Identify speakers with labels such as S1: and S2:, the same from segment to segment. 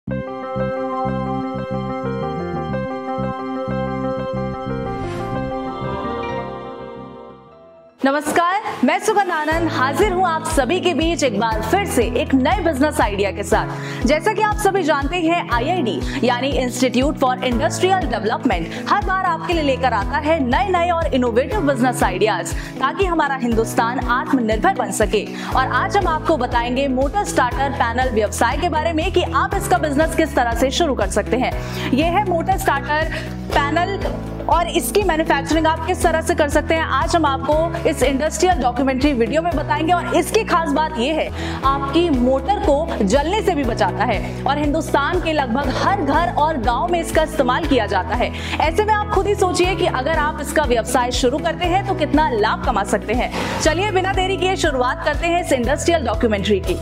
S1: नमस्कार, मैं सुगंध आनंद हाजिर हूं आप सभी के बीच एक बार फिर से एक नए बिजनेस आइडिया के साथ। जैसा कि आप सभी जानते हैं, IID यानी इंस्टीट्यूट फॉर इंडस्ट्रियल डेवलपमेंट हर बार आपके लिए लेकर आता है नए नए और इनोवेटिव बिजनेस आइडियाज, ताकि हमारा हिंदुस्तान आत्मनिर्भर बन सके। और आज हम आपको बताएंगे मोटर स्टार्टर पैनल व्यवसाय के बारे में कि आप इसका बिजनेस किस तरह से शुरू कर सकते हैं। यह है मोटर स्टार्टर पैनल और इसकी मैन्युफैक्चरिंग आप किस तरह से कर सकते हैं, आज हम आपको इस इंडस्ट्रियल डॉक्यूमेंट्री वीडियो में बताएंगे। और इसकी खास बात यह है, आपकी मोटर को जलने से भी बचाता है और हिंदुस्तान के लगभग हर घर और गांव में इसका इस्तेमाल किया जाता है। ऐसे में आप खुद ही सोचिए कि अगर आप इसका व्यवसाय शुरू करते हैं तो कितना लाभ कमा सकते हैं। चलिए बिना देरी किए शुरुआत करते हैं इस इंडस्ट्रियल डॉक्यूमेंट्री की।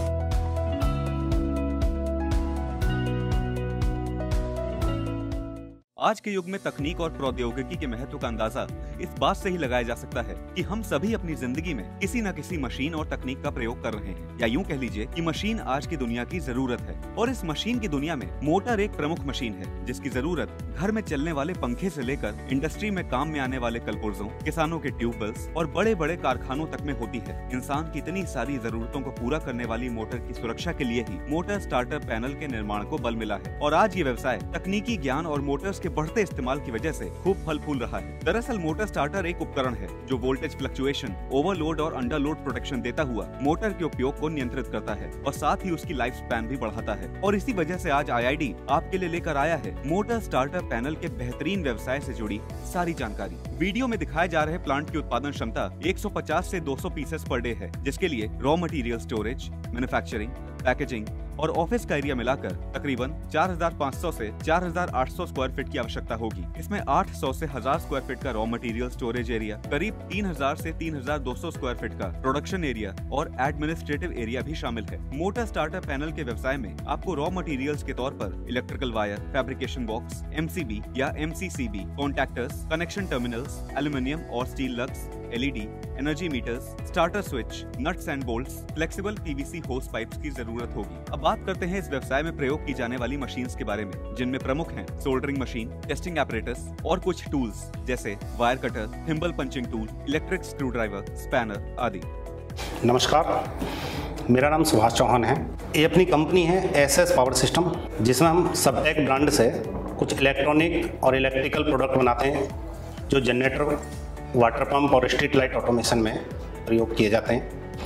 S2: आज के युग में तकनीक और प्रौद्योगिकी के महत्व का अंदाजा इस बात से ही लगाया जा सकता है कि हम सभी अपनी जिंदगी में किसी न किसी मशीन और तकनीक का प्रयोग कर रहे हैं, या यूं कह लीजिए कि मशीन आज की दुनिया की जरूरत है। और इस मशीन की दुनिया में मोटर एक प्रमुख मशीन है, जिसकी जरूरत घर में चलने वाले पंखे से लेकर इंडस्ट्री में काम में आने वाले कलपुर्जों, किसानों के ट्यूबवेल्स और बड़े बड़े कारखानों तक में होती है। इंसान की इतनी सारी जरूरतों को पूरा करने वाली मोटर की सुरक्षा के लिए ही मोटर स्टार्टर पैनल के निर्माण को बल मिला है। और आज ये व्यवसाय तकनीकी ज्ञान और मोटर्स के बढ़ते इस्तेमाल की वजह से खूब फल फूल रहा है। दरअसल मोटर स्टार्टर एक उपकरण है जो वोल्टेज फ्लक्चुएशन, ओवरलोड और अंडरलोड प्रोटेक्शन देता हुआ मोटर के उपयोग को नियंत्रित करता है और साथ ही उसकी लाइफ स्पैन भी बढ़ाता है। और इसी वजह से आज IID आपके लिए लेकर आया है मोटर स्टार्टर पैनल के बेहतरीन व्यवसाय से जुड़ी सारी जानकारी। वीडियो में दिखाए जा रहे प्लांट की उत्पादन क्षमता 150 से 200 पीसेस पर डे है, जिसके लिए raw material storage, manufacturing, packaging और ऑफिस का एरिया मिलाकर तकरीबन 4500 से 4800 स्क्वायर फीट की आवश्यकता होगी। इसमें 800 से 1000 स्क्वायर फीट का रॉ मटेरियल स्टोरेज एरिया, करीब 3000 से 3200 स्क्वायर फीट का प्रोडक्शन एरिया और एडमिनिस्ट्रेटिव एरिया भी शामिल है। मोटर स्टार्टर पैनल के व्यवसाय में आपको रॉ मटेरियल्स के तौर पर electrical wire, fabrication box, MCB या MCCB, contactors, connection terminals, aluminium और steel lugs, LED, energy meters, starter switch, nuts and bolts, flexible PVC hose pipes की जरूरत होगी। अब बात करते हैं इस व्यवसाय में प्रयोग की जाने वाली मशीन्स के बारे में, जिनमें प्रमुख हैं सोल्डरिंग मशीन, टेस्टिंग एपरेटस और कुछ टूल्स जैसे wire cutter, thimble punching tool, electric screwdriver, spanner आदि।
S3: नमस्कार, मेरा नाम सुभाष चौहान है। ये अपनी कंपनी है SS पावर सिस्टम, जिसमें हम सबटेक ब्रांड से कुछ इलेक्ट्रॉनिक और इलेक्ट्रिकल प्रोडक्ट बनाते हैं जो जनरेटर, वाटर पंप और स्ट्रीट लाइट ऑटोमेशन में प्रयोग किए जाते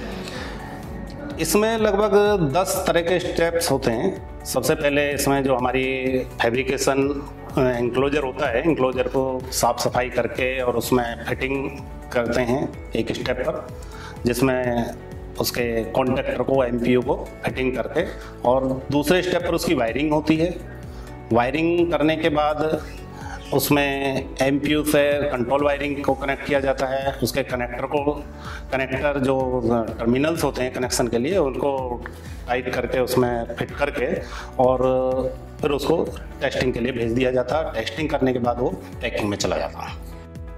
S3: हैं। इसमें लगभग 10 तरह के स्टेप्स होते हैं। सबसे पहले इसमें जो हमारी फैब्रिकेशन इंक्लोजर होता है, इंक्लोजर को साफ सफाई करके और उसमें फिटिंग करते हैं एक स्टेप पर, जिसमें उसके कॉन्टैक्टर को, MPU को फिटिंग करके, और दूसरे स्टेप पर उसकी वायरिंग होती है। वायरिंग करने के बाद उसमें MPU से कंट्रोल वायरिंग को कनेक्ट किया जाता है। उसके कनेक्टर जो टर्मिनल्स होते हैं कनेक्शन के लिए, उनको टाइट करके उसमें फिट करके और फिर उसको टेस्टिंग के लिए भेज दिया जाता है। टेस्टिंग करने के बाद वो पैकिंग में चला जाता है।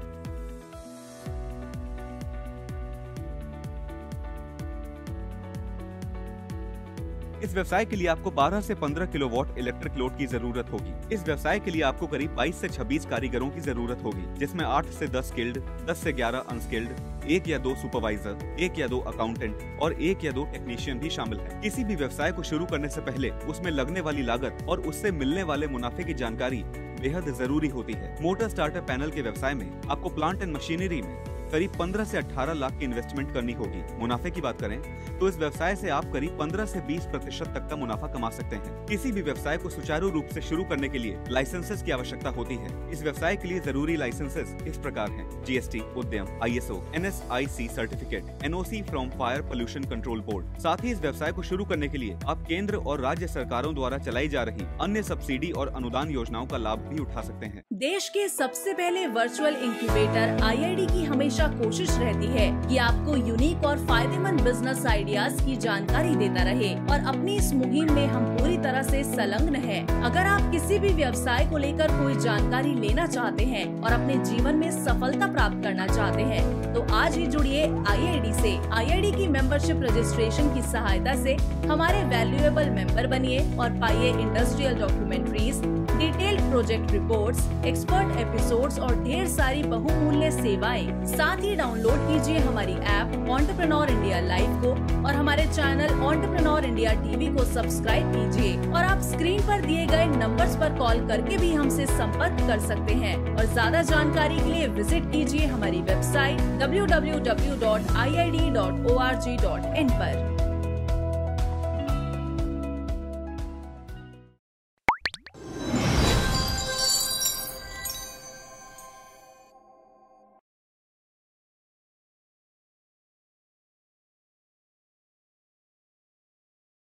S2: इस व्यवसाय के लिए आपको 12 से 15 किलोवाट इलेक्ट्रिक लोड की जरूरत होगी। इस व्यवसाय के लिए आपको करीब 22 से 26 कारीगरों की जरूरत होगी, जिसमें 8 से 10 स्किल्ड, 10 से 11 अनस्किल्ड, 1 या 2 सुपरवाइजर, 1 या 2 अकाउंटेंट और 1 या 2 टेक्नीशियन भी शामिल है। किसी भी व्यवसाय को शुरू करने से पहले उसमें लगने वाली लागत और उससे मिलने वाले मुनाफे की जानकारी बेहद जरूरी होती है। मोटर स्टार्टर पैनल के व्यवसाय में आपको प्लांट एंड मशीनरी में करीब 15 से 18 लाख की इन्वेस्टमेंट करनी होगी। मुनाफे की बात करें तो इस व्यवसाय से आप करीब 15 से 20% तक का मुनाफा कमा सकते हैं। किसी भी व्यवसाय को सुचारू रूप से शुरू करने के लिए लाइसेंसेस की आवश्यकता होती है। इस व्यवसाय के लिए जरूरी लाइसेंसेस इस प्रकार हैं: GST, Udyam, ISO, NSIC certificate, NOC from fire pollution control board. साथ ही इस व्यवसाय को शुरू करने के लिए आप केंद्र और राज्य सरकारों द्वारा चलाई जा रही अन्य सब्सिडी और अनुदान योजनाओं का लाभ भी उठा सकते हैं।
S1: देश के सबसे पहले वर्चुअल इंक्यूबेटर IID की हमेशा हमेशा कोशिश रहती है कि आपको यूनिक और फायदेमंद बिजनेस आइडियाज की जानकारी देता रहे और अपनी इस मुहिम में हम पूरी तरह से संलग्न हैं। अगर आप किसी भी व्यवसाय को लेकर कोई जानकारी लेना चाहते हैं और अपने जीवन में सफलता प्राप्त करना चाहते हैं तो आज ही जुड़िए IID से। IID की मेंबरशिप रजिस्ट्रेशन की सहायता से हमारे वैल्यूएबल मेंबर बनिए और पाइए industrial documentaries, detailed project reports, expert episodes और ढेर सारी बहुमूल्य सेवाएं। साथ ही डाउनलोड कीजिए हमारी ऐप एंटरप्रेन्योर इंडिया लाइव को और हमारे चैनल एंटरप्रेन्योर इंडिया टीवी को सब्सक्राइब कीजिए। और आप स्क्रीन पर दिए गए नंबर्स पर कॉल करके भी हमसे संपर्क कर सकते हैं। और ज्यादा जानकारी के लिए विजिट कीजिए हमारी वेबसाइट www.iid.org.in पर।